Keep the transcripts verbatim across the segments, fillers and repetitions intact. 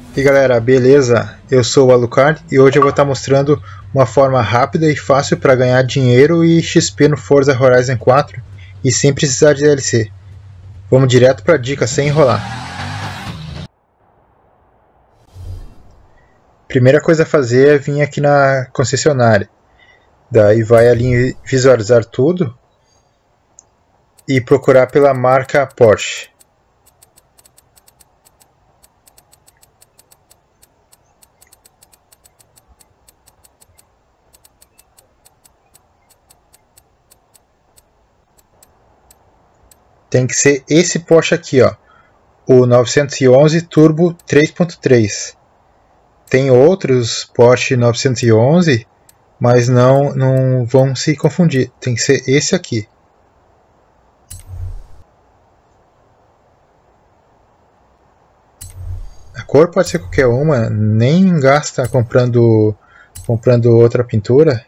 E galera, beleza? Eu sou o Alucard e hoje eu vou estar mostrando uma forma rápida e fácil para ganhar dinheiro e X P no Forza Horizon quatro e sem precisar de D L C. Vamos direto para a dica, sem enrolar. Primeira coisa a fazer é vir aqui na concessionária. Daí vai ali em visualizar tudo e procurar pela marca Porsche. Tem que ser esse Porsche aqui, ó, o novecentos e onze Turbo três ponto três. Tem outros Porsche novecentos e onze, mas não, não vão se confundir. Tem que ser esse aqui. A cor pode ser qualquer uma, nem gasta comprando, comprando outra pintura.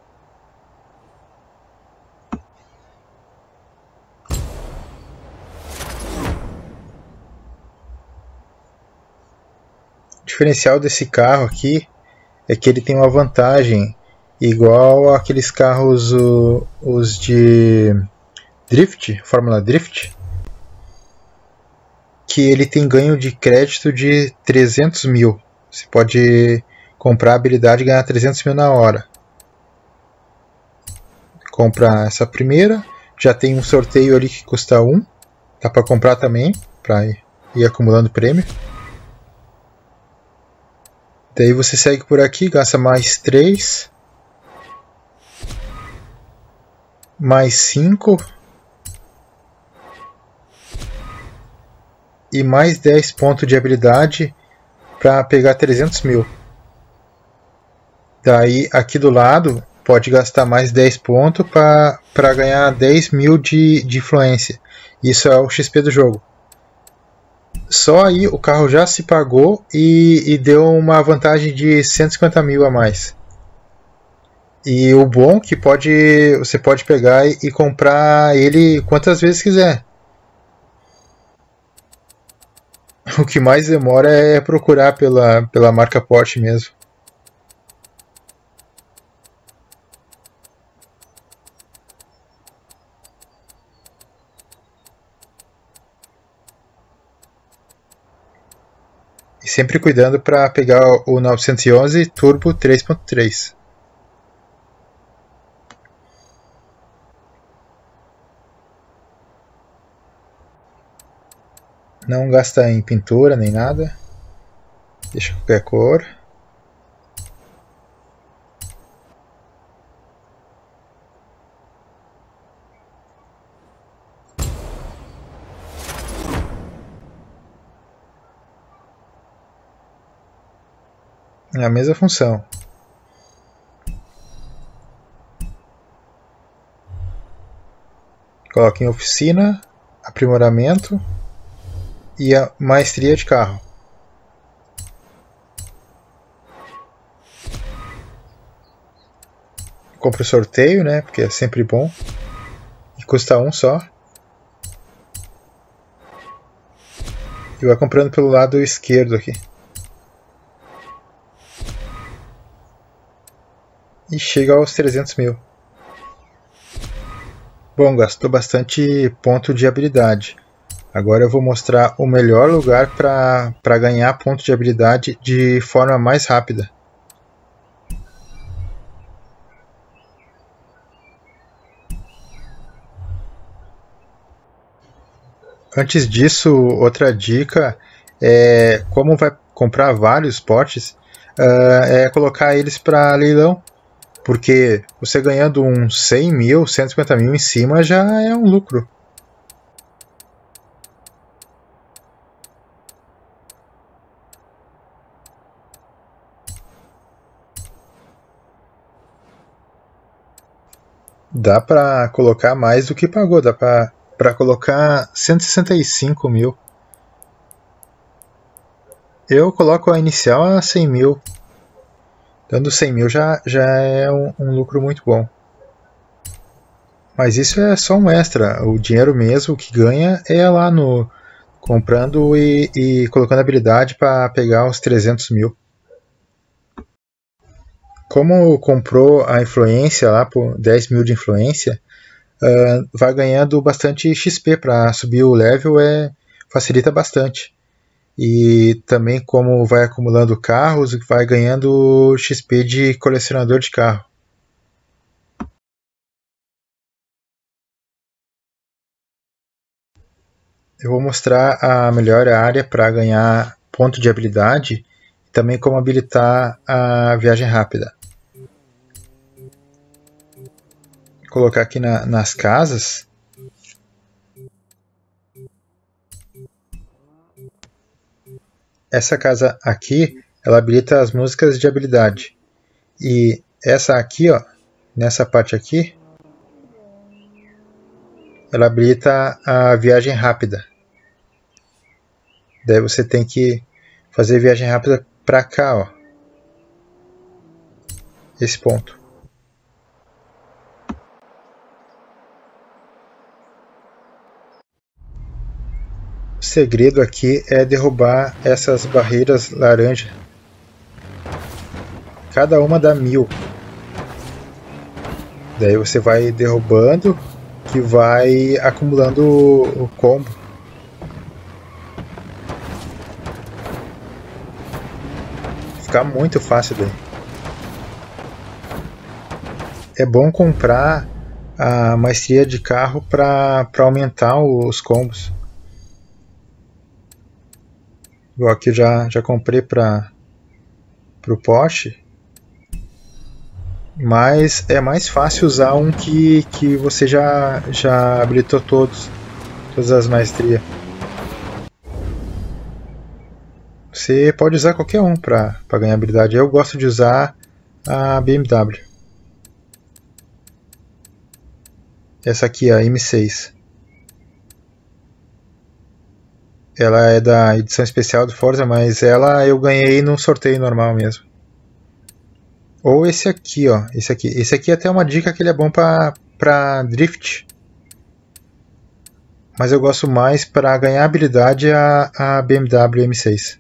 O diferencial desse carro aqui é que ele tem uma vantagem igual àqueles carros o, os de Drift, Fórmula Drift, que ele tem ganho de crédito de trezentos mil. Você pode comprar a habilidade e ganhar trezentos mil na hora. Compra essa primeira, já tem um sorteio ali que custa um, dá para comprar também, para ir, ir acumulando prêmio. Daí você segue por aqui, gasta mais três, mais cinco e mais dez pontos de habilidade para pegar trezentos mil. Daí aqui do lado pode gastar mais dez pontos para ganhar dez mil de, de influência. Isso é o X P do jogo. Só aí o carro já se pagou e, e deu uma vantagem de cento e cinquenta mil a mais. E o bom é que pode, você pode pegar e, e comprar ele quantas vezes quiser. O que mais demora é procurar pela, pela marca Porsche mesmo. E sempre cuidando para pegar o novecentos e onze Turbo três ponto três. Não gasta em pintura nem nada. Deixa qualquer cor. É a mesma função. Coloque em oficina, aprimoramento e a maestria de carro. Compre o sorteio, né? Porque é sempre bom. E custa um só. E vai comprando pelo lado esquerdo aqui. E chega aos trezentos mil. Bom, gastou bastante ponto de habilidade. Agora eu vou mostrar o melhor lugar para ganhar ponto de habilidade de forma mais rápida. Antes disso, outra dica é como vai comprar vários Porsches, uh, é colocar eles para leilão. Porque você ganhando uns cem mil, cento e cinquenta mil em cima já é um lucro. Dá para colocar mais do que pagou, dá para colocar cento e sessenta e cinco mil. Eu coloco a inicial a cem mil. Dando cem mil já, já é um, um lucro muito bom. Mas isso é só um extra. O dinheiro mesmo que ganha é lá no comprando e, e colocando habilidade para pegar os trezentos mil. Como comprou a influência lá por dez mil de influência, uh, vai ganhando bastante X P para subir o level, é, facilita bastante. E também como vai acumulando carros, vai ganhando X P de colecionador de carro. Eu vou mostrar a melhor área para ganhar ponto de habilidade e também como habilitar a viagem rápida. Vou colocar aqui na, nas casas. Essa casa aqui, ela habilita as músicas de habilidade. E essa aqui, ó, nessa parte aqui, ela habilita a viagem rápida. Daí você tem que fazer viagem rápida para cá, ó. Esse ponto. O segredo aqui é derrubar essas barreiras laranja. Cada uma dá mil. Daí você vai derrubando, que vai acumulando o combo. Fica muito fácil daí. É bom comprar a maestria de carro para aumentar os combos. Igual aqui eu já, já comprei para o Porsche. Mas é mais fácil usar um que, que você já, já habilitou todos, todas as maestrias. Você pode usar qualquer um para ganhar habilidade. Eu gosto de usar a B M W. Essa aqui, a M seis. Ela é da edição especial do Forza, mas ela eu ganhei num sorteio normal mesmo. Ou esse aqui, ó. Esse aqui. Esse aqui é até uma dica que ele é bom para drift. Mas eu gosto mais para ganhar habilidade a, a B M W M seis.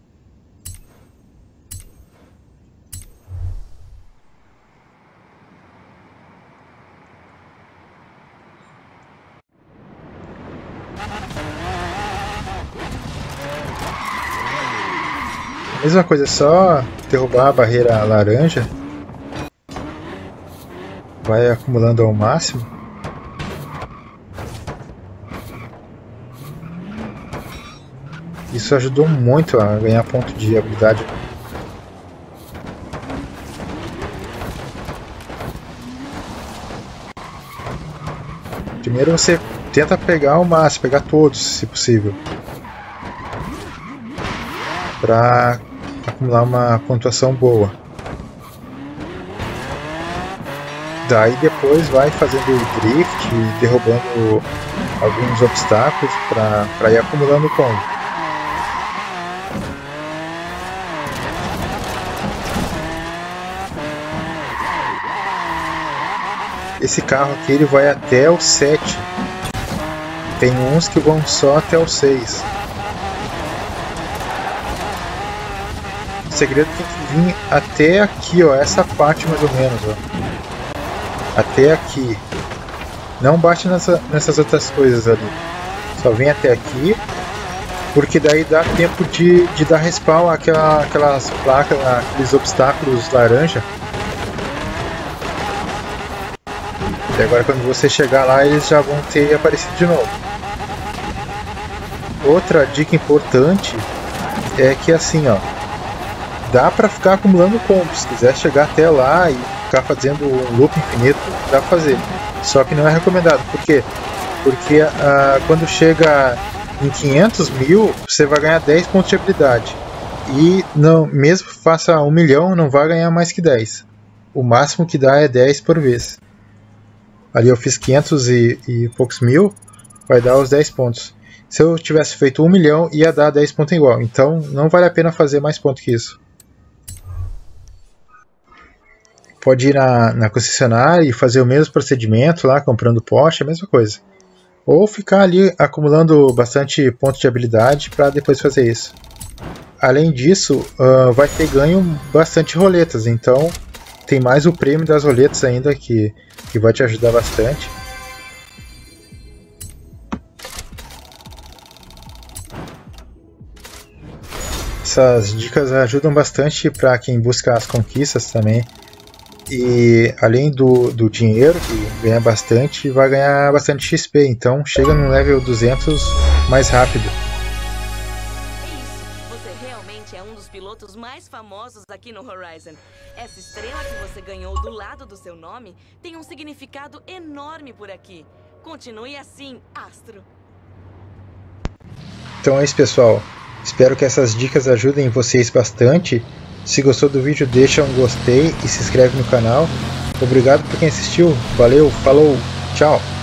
Mesma coisa, é só derrubar a barreira laranja. Vai acumulando ao máximo. Isso ajudou muito a ganhar ponto de habilidade. Primeiro você tenta pegar o máximo, pegar todos, se possível. Para acumular uma pontuação boa. Daí depois vai fazendo drift, derrubando alguns obstáculos para ir acumulando o combo. Esse carro aqui ele vai até o sete. Tem uns que vão só até o seis. O segredo tem que vir até aqui, ó, essa parte mais ou menos, ó. Até aqui. Não bate nessa, nessas outras coisas ali. Só vem até aqui, porque daí dá tempo de, de dar respawn àquela, aquelas placas, aqueles obstáculos laranja. E agora quando você chegar lá, eles já vão ter aparecido de novo. Outra dica importante é que assim, ó, dá pra ficar acumulando combos. Se quiser chegar até lá e ficar fazendo um loop infinito, dá pra fazer. Só que não é recomendado. Por quê? Porque ah, quando chega em quinhentos mil, você vai ganhar dez pontos de habilidade. E não, mesmo que faça um milhão, não vai ganhar mais que dez. O máximo que dá é dez por vez. Ali eu fiz quinhentos e, e poucos mil, vai dar os dez pontos. Se eu tivesse feito um milhão, ia dar dez pontos igual. Então não vale a pena fazer mais pontos que isso. Pode ir na, na concessionária e fazer o mesmo procedimento lá, comprando Porsche, a mesma coisa. ou ficar ali acumulando bastante pontos de habilidade para depois fazer isso. Além disso, uh, vai ter ganho bastante roletas, então tem mais o prêmio das roletas ainda que, que vai te ajudar bastante. Essas dicas ajudam bastante para quem busca as conquistas também. E além do, do dinheiro, que ganha bastante, vai ganhar bastante X P. Então chega no level duzentos mais rápido. Isso, você realmente é um dos pilotos mais famosos aqui no Horizon. Essa estrela que você ganhou do lado do seu nome tem um significado enorme por aqui. Continue assim, Astro. Então é isso, pessoal. Espero que essas dicas ajudem vocês bastante. Se gostou do vídeo, deixa um gostei e se inscreve no canal. Obrigado por quem assistiu. Valeu, falou, tchau!